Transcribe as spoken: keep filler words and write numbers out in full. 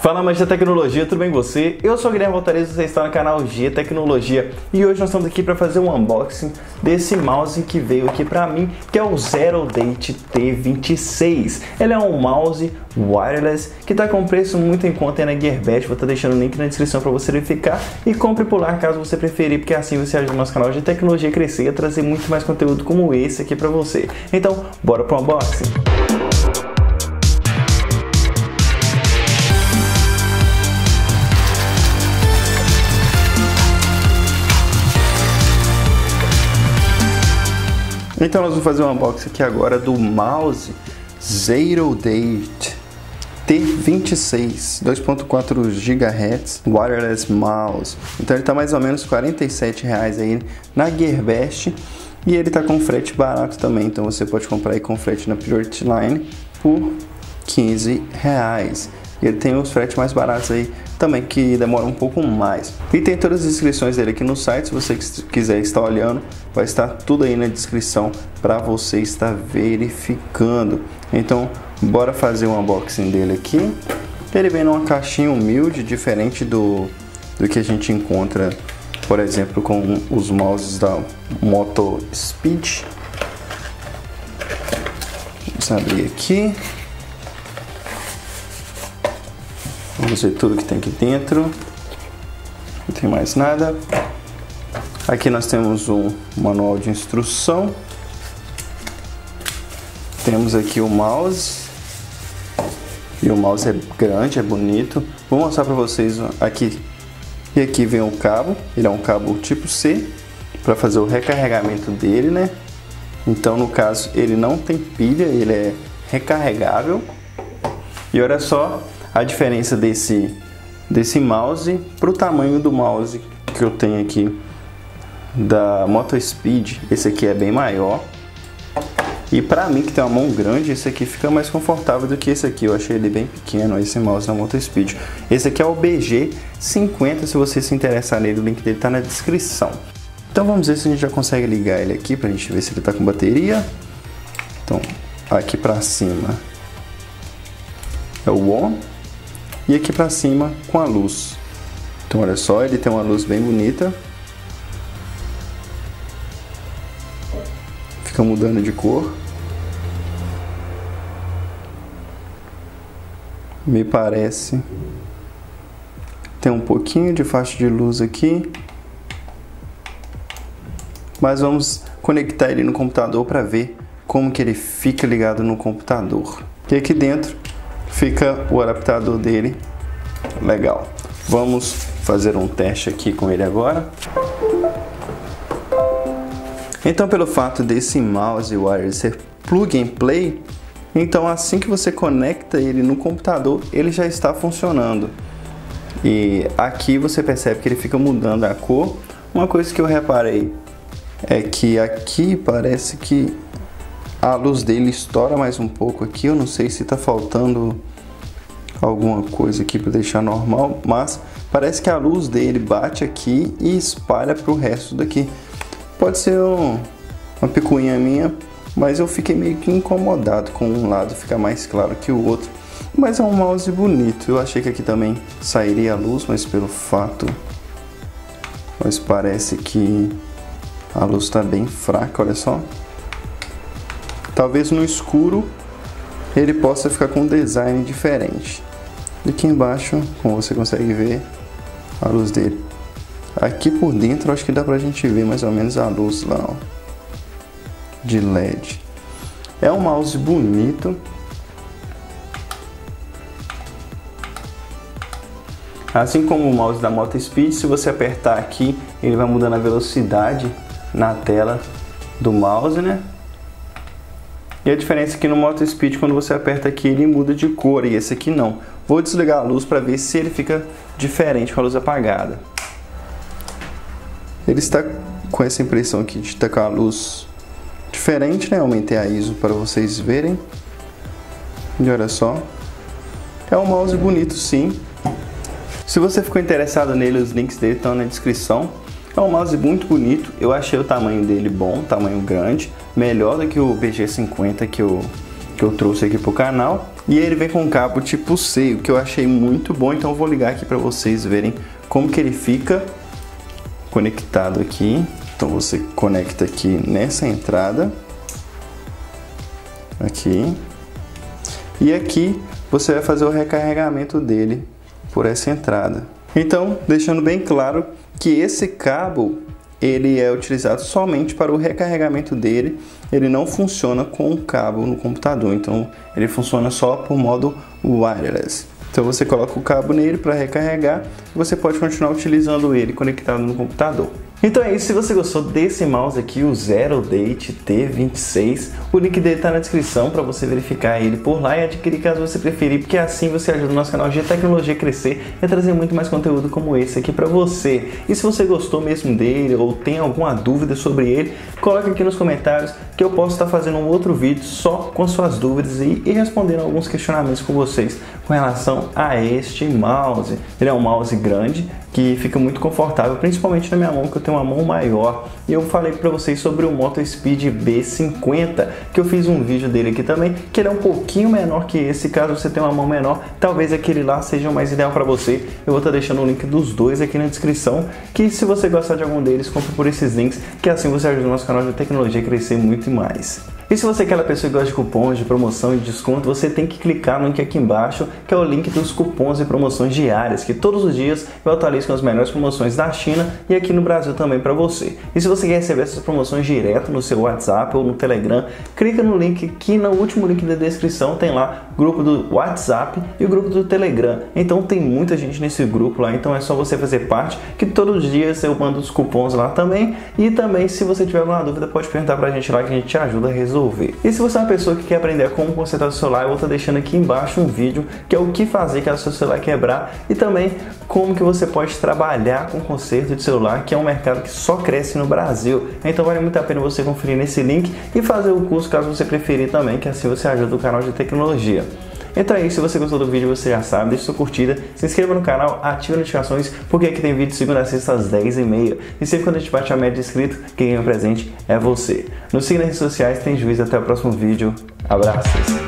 Fala, amantes da tecnologia, tudo bem com você? Eu sou o Guilherme Valtarez, você está no canal G Tecnologia e hoje nós estamos aqui para fazer um unboxing desse mouse que veio aqui para mim, que é o Zero Date T vinte e seis. Ele é um mouse wireless que está com preço muito em conta aí na Gearbest. Vou estar deixando o link na descrição para você verificar e compre por lá caso você preferir, porque assim você ajuda o nosso canal de tecnologia a crescer e a trazer muito mais conteúdo como esse aqui para você. Então, bora para o unboxing! Então nós vamos fazer um unboxing aqui agora do mouse Zero Date T vinte e seis, dois ponto quatro gigahertz wireless mouse. Então ele tá mais ou menos quarenta e sete reais aí na Gearbest e ele tá com frete barato também, então você pode comprar aí com frete na Priority Line por quinze reais. E ele tem os fretes mais baratos aí também, que demoram um pouco mais. E tem todas as inscrições dele aqui no site, se você quiser estar olhando, vai estar tudo aí na descrição para você estar verificando. Então, bora fazer um unboxing dele aqui. Ele vem numa caixinha humilde, diferente do, do que a gente encontra, por exemplo, com os mouses da Moto Speed. Vamos abrir aqui. Vamos ver tudo que tem aqui dentro. Não tem mais nada. Aqui nós temos um manual de instrução. Temos aqui o mouse. E o mouse é grande, é bonito. Vou mostrar para vocês aqui. E aqui vem o cabo. Ele é um cabo tipo C para fazer o recarregamento dele, né? Então, no caso, ele não tem pilha, ele é recarregável. E olha só a diferença desse, desse mouse para o tamanho do mouse que eu tenho aqui da Moto Speed. Esse aqui é bem maior. E para mim, que tem uma mão grande, esse aqui fica mais confortável do que esse aqui. Eu achei ele bem pequeno, esse mouse da Moto Speed. Esse aqui é o B G cinquenta, se você se interessar nele, o link dele está na descrição. Então vamos ver se a gente já consegue ligar ele aqui, para a gente ver se ele está com bateria. Então, aqui para cima é o on. E aqui para cima com a luz. Então olha só, ele tem uma luz bem bonita. Fica mudando de cor. Me parece. Tem um pouquinho de faixa de luz aqui. Mas vamos conectar ele no computador para ver como que ele fica ligado no computador. E aqui dentro fica o adaptador dele. Legal. Vamos fazer um teste aqui com ele agora. Então, pelo fato desse mouse wireless ser plug and play, então assim que você conecta ele no computador, ele já está funcionando. E aqui você percebe que ele fica mudando a cor. Uma coisa que eu reparei é que aqui parece que a luz dele estoura mais um pouco aqui. Eu não sei se está faltando alguma coisa aqui para deixar normal, mas parece que a luz dele bate aqui e espalha para o resto daqui. Pode ser um, uma picuinha minha, mas eu fiquei meio que incomodado com um lado ficar mais claro que o outro. Mas é um mouse bonito. Eu achei que aqui também sairia a luz, mas pelo fato, mas parece que a luz está bem fraca, olha só. Talvez no escuro ele possa ficar com um design diferente. E aqui embaixo, como você consegue ver, a luz dele. Aqui por dentro acho que dá pra gente ver mais ou menos a luz lá, ó, de L E D. É um mouse bonito. Assim como o mouse da Moto Speed, se você apertar aqui, ele vai mudando a velocidade na tela do mouse, né? E a diferença é que no Moto Speed, quando você aperta aqui, ele muda de cor, e esse aqui não. Vou desligar a luz para ver se ele fica diferente com a luz apagada. Ele está com essa impressão aqui de estar com a luz diferente, né? Aumentei a I S O para vocês verem. E olha só. É um mouse bonito, sim. Se você ficou interessado nele, os links dele estão na descrição. É um mouse muito bonito. Eu achei o tamanho dele bom, tamanho grande. Melhor do que o B G cinquenta que eu que eu trouxe aqui pro canal. E ele vem com um cabo tipo C, o que eu achei muito bom. Então eu vou ligar aqui para vocês verem como que ele fica conectado aqui. Então você conecta aqui nessa entrada, aqui, e aqui você vai fazer o recarregamento dele por essa entrada. Então, deixando bem claro que esse cabo ele é utilizado somente para o recarregamento dele, ele não funciona com o cabo no computador, então ele funciona só por modo wireless. Então você coloca o cabo nele para recarregar e você pode continuar utilizando ele conectado no computador. Então é isso, se você gostou desse mouse aqui, o Zero Date T vinte e seis, o link dele está na descrição para você verificar ele por lá e adquirir caso você preferir, porque assim você ajuda o nosso canal de tecnologia a crescer e a trazer muito mais conteúdo como esse aqui para você. E se você gostou mesmo dele ou tem alguma dúvida sobre ele, coloque aqui nos comentários que eu posso estar fazendo um outro vídeo só com suas dúvidas e, e respondendo alguns questionamentos com vocês com relação a este mouse. Ele é um mouse grande que fica muito confortável, principalmente na minha mão, que eu tenho uma mão maior. E eu falei para vocês sobre o Moto Speed B cinquenta, que eu fiz um vídeo dele aqui também, que ele é um pouquinho menor que esse. Caso você tenha uma mão menor, talvez aquele lá seja o mais ideal para você. Eu vou estar deixando o link dos dois aqui na descrição, que se você gostar de algum deles, compre por esses links, que assim você ajuda o nosso canal de tecnologia a crescer muito mais. E se você é aquela pessoa que gosta de cupons de promoção e desconto, você tem que clicar no link aqui embaixo, que é o link dos cupons e promoções diárias, que todos os dias eu atualizo com as melhores promoções da China e aqui no Brasil também para você. E se você quer receber essas promoções direto no seu WhatsApp ou no Telegram, clica no link que no último link da descrição tem lá o grupo do WhatsApp e o grupo do Telegram. Então tem muita gente nesse grupo lá, então é só você fazer parte, que todos os dias eu mando os cupons lá também. E também, se você tiver alguma dúvida, pode perguntar pra gente lá que a gente te ajuda a resolver. E se você é uma pessoa que quer aprender como consertar o celular, eu vou estar deixando aqui embaixo um vídeo que é o que fazer caso seu celular quebrar e também como que você pode trabalhar com conserto de celular, que é um mercado que só cresce no Brasil. Então vale muito a pena você conferir nesse link e fazer o curso caso você preferir também, que assim você ajuda o canal de tecnologia. Então é isso, se você gostou do vídeo, você já sabe, deixa sua curtida, se inscreva no canal, ative as notificações, porque aqui tem vídeo segunda a sexta às dez e meia. E sempre quando a gente bate a média de inscrito, quem ganha presente é você. Nos siga nas redes sociais, tem juízo, até o próximo vídeo, abraços!